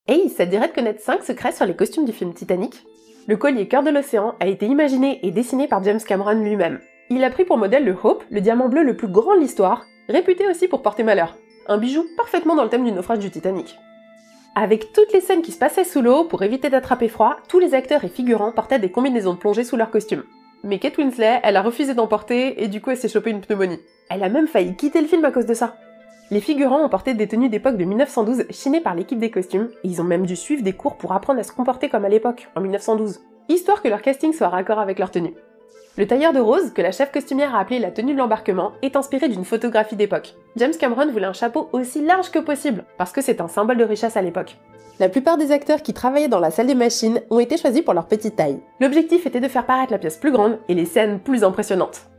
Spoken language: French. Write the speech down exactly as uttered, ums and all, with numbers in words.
Hey, ça te dirait de connaître cinq secrets sur les costumes du film Titanic? Le collier cœur de l'océan a été imaginé et dessiné par James Cameron lui-même. Il a pris pour modèle le Hope, le diamant bleu le plus grand de l'histoire, réputé aussi pour porter malheur. Un bijou parfaitement dans le thème du naufrage du Titanic. Avec toutes les scènes qui se passaient sous l'eau, pour éviter d'attraper froid, tous les acteurs et figurants portaient des combinaisons de plongée sous leurs costumes. Mais Kate Winslet, elle a refusé d'en porter et du coup elle s'est chopée une pneumonie. Elle a même failli quitter le film à cause de ça. Les figurants ont porté des tenues d'époque de mille neuf cent douze chinées par l'équipe des costumes, et ils ont même dû suivre des cours pour apprendre à se comporter comme à l'époque, en mille neuf cent douze, histoire que leur casting soit raccord avec leur tenue. Le tailleur de rose, que la chef costumière a appelé la tenue de l'embarquement, est inspiré d'une photographie d'époque. James Cameron voulait un chapeau aussi large que possible, parce que c'est un symbole de richesse à l'époque. La plupart des acteurs qui travaillaient dans la salle des machines ont été choisis pour leur petite taille. L'objectif était de faire paraître la pièce plus grande et les scènes plus impressionnantes.